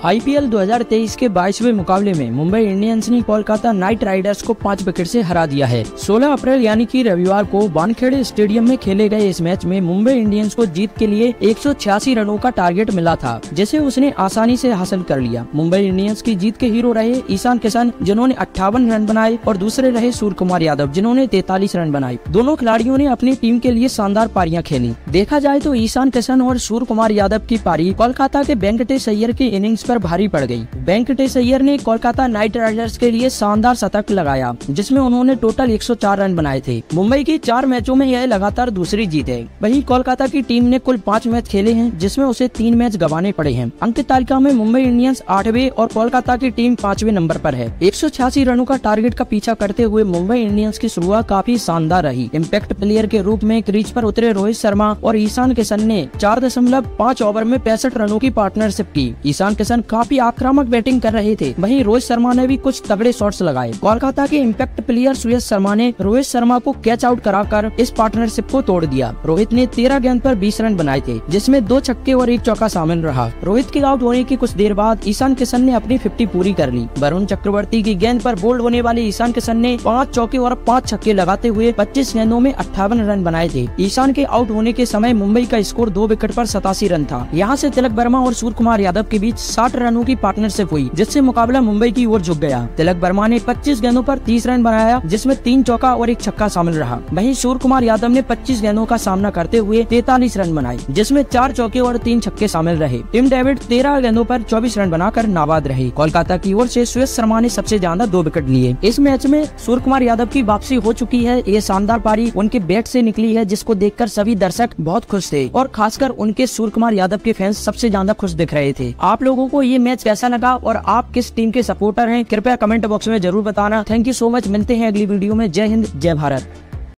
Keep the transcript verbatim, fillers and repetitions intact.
IPL दो हज़ार तेईस के बाईसवें मुकाबले में मुंबई इंडियंस ने कोलकाता नाइट राइडर्स को पाँच विकेट से हरा दिया है। सोलह अप्रैल यानी कि रविवार को वानखेड़े स्टेडियम में खेले गए इस मैच में मुंबई इंडियंस को जीत के लिए एक सौ छियासी रनों का टारगेट मिला था, जिसे उसने आसानी से हासिल कर लिया। मुंबई इंडियंस की जीत के हीरो रहे ईशान किशन, जिन्होंने अट्ठावन रन बनाए, और दूसरे रहे सूर्य कुमार यादव, जिन्होंने तैंतालीस रन बनाए। दोनों खिलाड़ियों ने अपनी टीम के लिए शानदार पारियां खेली। देखा जाए तो ईशान किशन और सूर्य कुमार यादव की पारी कोलकाता के वेंकटेश अय्यर की इनिंग्स पर भारी पड़ गई। वेंकटेश अय्यर ने कोलकाता नाइट राइडर्स के लिए शानदार शतक लगाया, जिसमें उन्होंने टोटल एक सौ चार रन बनाए थे। मुंबई की चार मैचों में यह लगातार दूसरी जीत है। वहीं कोलकाता की टीम ने कुल पाँच मैच खेले हैं, जिसमें उसे तीन मैच गंवाने पड़े हैं। अंक तालिका में मुंबई इंडियंस आठवें और कोलकाता की टीम पांचवें नंबर पर है। एक सौ छियासी रनों का टारगेट का पीछा करते हुए मुंबई इंडियंस की शुरुआत काफी शानदार रही। इम्पैक्ट प्लेयर के रूप में क्रीज पर उतरे रोहित शर्मा और ईशान किशन ने चार दशमलव पाँच ओवर में पैंसठ रनों की पार्टनरशिप की। ईशान किशन काफी आक्रामक बैटिंग कर रहे थे, वहीं रोहित शर्मा ने भी कुछ तगड़े शॉट्स लगाए। कोलकाता के इम्पैक्ट प्लेयर सुयश शर्मा ने रोहित शर्मा को कैच आउट कराकर इस पार्टनरशिप को तोड़ दिया। रोहित ने तेरह गेंद पर बीस रन बनाए थे, जिसमें दो छक्के और एक चौका शामिल रहा। रोहित के आउट होने की कुछ देर बाद ईशान किशन ने अपनी फिफ्टी पूरी कर ली। वरुण चक्रवर्ती की गेंद पर बोल्ड होने वाले ईशान किशन ने पाँच चौके और पाँच छक्के लगाते हुए पच्चीस गेंदों में अट्ठावन रन बनाए थे। ईशान के आउट होने के समय मुंबई का स्कोर दो विकेट पर सतासी रन था। यहाँ से तिलक वर्मा और सूर्य कुमार यादव के बीच साठ रनों की पार्टनरशिप हुई, जिससे मुकाबला मुंबई की ओर झुक गया। तिलक वर्मा ने पच्चीस गेंदों पर तीस रन बनाया, जिसमें तीन चौका और एक छक्का शामिल रहा। वहीं सूर्य कुमार यादव ने पच्चीस गेंदों का सामना करते हुए तैंतालीस रन बनाए, जिसमें चार चौके और तीन छक्के शामिल रहे। टिम डेविड तेरह गेंदों पर चौबीस रन बनाकर नाबाद रहे। कोलकाता की ओर से सुयश शर्मा ने सबसे ज्यादा दो विकेट लिए। इस मैच में सूर्य कुमार यादव की वापसी हो चुकी है। ये शानदार पारी उनके बैट से निकली है, जिसको देखकर सभी दर्शक बहुत खुश थे, और खासकर उनके सूर्य कुमार यादव के फैंस सबसे ज्यादा खुश दिख रहे थे। आप लोगों को ये मैच कैसा लगा और आप किस टीम के सपोर्टर हैं, कृपया कमेंट बॉक्स में जरूर बताना। Thank you so much. मिलते हैं अगली वीडियो में। जय हिंद, जय भारत।